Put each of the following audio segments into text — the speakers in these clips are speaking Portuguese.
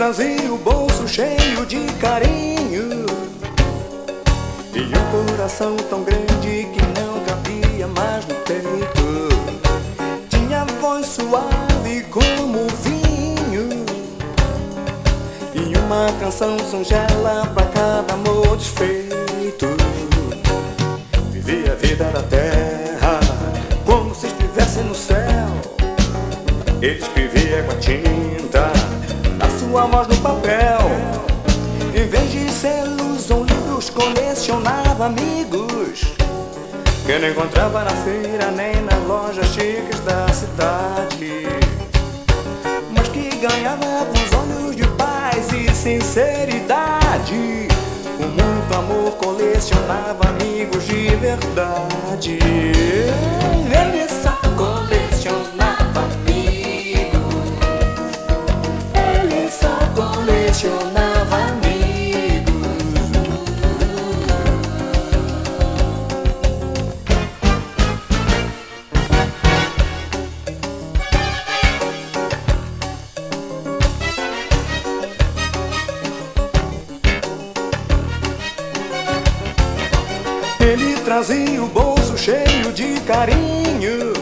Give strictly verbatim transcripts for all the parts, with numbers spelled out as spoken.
trazia o bolso cheio de carinho e um coração tão grande que não cabia mais no peito. Tinha voz suave como vinho e uma canção singela pra cada amor desfeito. Vivia a vida da terra como se estivesse no céu. Ele escrevia com a tinta da sua voz no papel. Em vez de selos ou livros, colecionava amigos que não encontrava na feira nem nas lojas chiques da cidade, mas que ganhava com os olhos de paz e sinceridade. Com muito amor colecionava amigos de verdade. Ele só colecionava amigos. Ele só colecionava amigos. Ele trazia o bolso cheio de carinho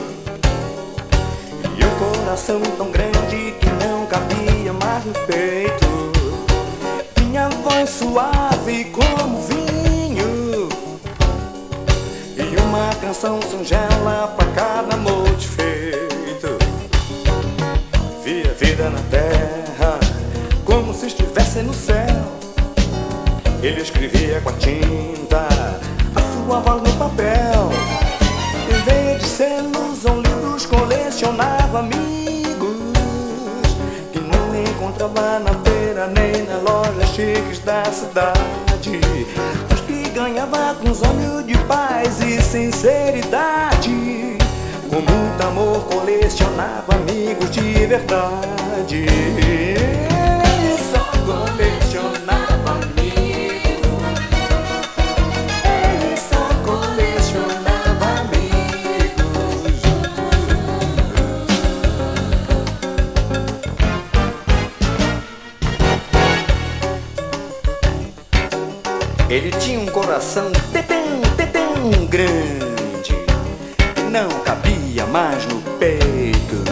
e um coração tão grande que não cabia mais no peito. Tinha voz suave como vinho e uma canção singela pra cada amor desfeito. Via a vida na terra como se estivesse no céu. Ele escrevia com a tinta sua voz no papel. Em vez de selos ou livros, colecionava amigos que não encontrava na feira nem nas lojas chiques da cidade, mas que ganhava com os olhos de paz e sinceridade. Com muito amor colecionava amigos de verdade. Ele só colecionava amigos. Ele tinha um coração tetém, tetém grande que não cabia mais no peito.